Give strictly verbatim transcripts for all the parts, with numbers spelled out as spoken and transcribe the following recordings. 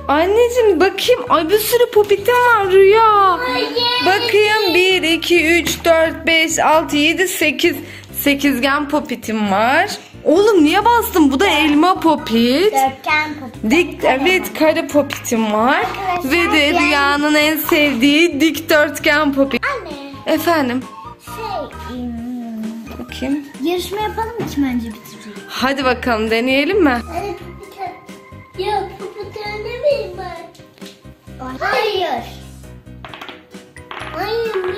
Anneciğim bakayım. Ay bir sürü popitim var Rüya. Hayır. Bakayım bir, iki, üç, dört, beş, altı, yedi, sekiz. Sekizgen popitim var. Oğlum niye bastın? Bu da elma popit. Dörtgen popit. Dik, evet kare popitim var. Arkadaşlar, Ve de yani- Rüya'nın en sevdiği dikdörtgen popit. Anne. Efendim? Şey. Hmm, Bakayım. yarışma yapalım mı, kim önce bitirecek? Hadi bakalım deneyelim mi? Hadi popit. Ya popit öyle ben? Hayır. Hayır mı?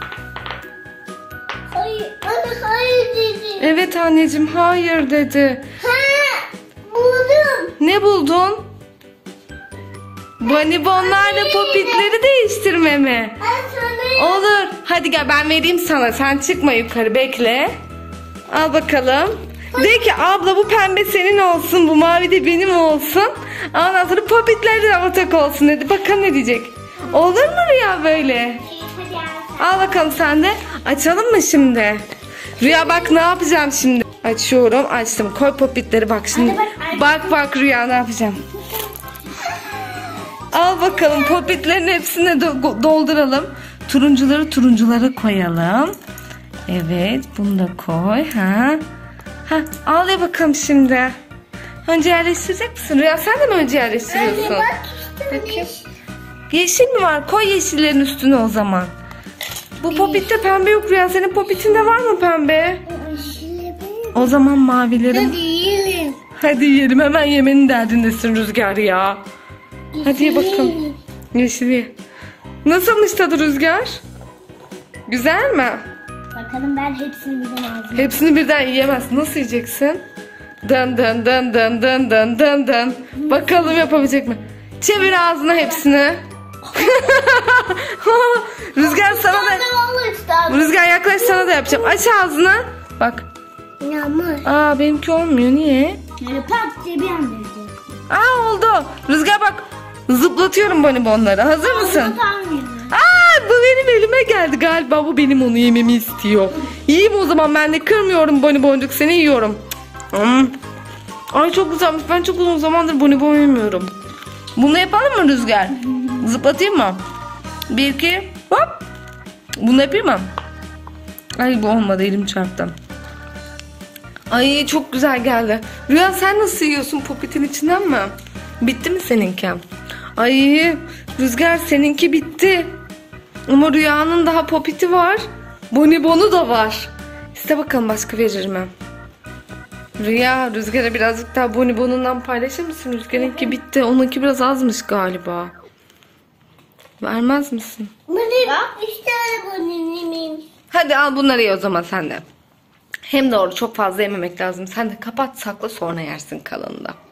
Hayır. Anne hayır dedi. Evet anneciğim hayır dedi. Ha, buldum. Ne buldun? Bonibonlarla popitleri değiştirme mi? Ben sana Olur. Hadi gel ben vereyim sana. Sen çıkma yukarı bekle. Al bakalım. De ki abla bu pembe senin olsun. Bu mavi de benim olsun. Ondan sonra popitler de ortak olsun dedi. Bakalım ne diyecek. Olur mu Rüya böyle? hadi al. Al bakalım sen de. Açalım mı şimdi? Rüya bak ne yapacağım şimdi. Açıyorum. Açtım. Koy popitleri bak şimdi. Hadi bak, Bak bak Rüya ne yapacağım. Al bakalım popitlerin hepsini do- dolduralım. Turuncuları turunculara koyalım. Evet bunu da koy. Ha. Ha, al ya bakalım şimdi. Önce yerleştirecek misin? Rüya sen de mi önce yerleştiriyorsun? Anne bak işte Bakayım. Yeşil mi var? Koy yeşillerin üstüne o zaman. Bu popitte pembe yok Rüya. Senin popitinde var mı pembe? O zaman mavilerim. Hadi yiyelim. Hadi yiyelim. Hemen yemenin derdindesin Rüzgar ya. Hadi ye bakalım. Yeşil ye. Nasılmış tadı Rüzgar? Güzel mi? Bakalım ben hepsini birden ağzıma. Hepsini birden yiyemezsin. Nasıl yiyeceksin? Dın dın dın dın dın dın dın dın. Bakalım yapabilecek mi? Çevir ağzına hepsini. Rüzgar sana da... Rüzgar yaklaş sana da yapacağım. Aç ağzını. Bak. Yağmur. Aa benimki olmuyor. Niye? Böyle pat diye bir anda yiyeceğiz. Aa oldu. Rüzgar bak. Zıplatıyorum bonibonları. Hazır mısın? Aa bu benim elime geldi galiba. Bu benim onu yememi istiyor. Yiyeyim o zaman ben de kırmıyorum boniboncuk. Seni yiyorum. Hmm. Ay çok güzelmiş. Ben çok uzun zamandır bonibon yemiyorum. Bunu yapalım mı Rüzgar? Zıplatayım mı? Bir iki hop. Bunu yapayım mı? Ay bu olmadı elim çarptı. Ay çok güzel geldi. Rüya sen nasıl yiyorsun popitin içinden mi? Bitti mi seninki? Ay Rüzgar seninki bitti. Ama Rüya'nın daha popiti var. Bonibonu da var. İste bakalım başka verir mi? Rüya Rüzgar'a birazcık daha bonibonundan paylaşır mısın? Rüzgar'ınki bitti. Onunki biraz azmış galiba. Vermez misin? İşte bonibonum. Hadi al bunları ye o zaman sen de. Hem doğru çok fazla yememek lazım. Sen de kapat sakla sonra yersin kalanında.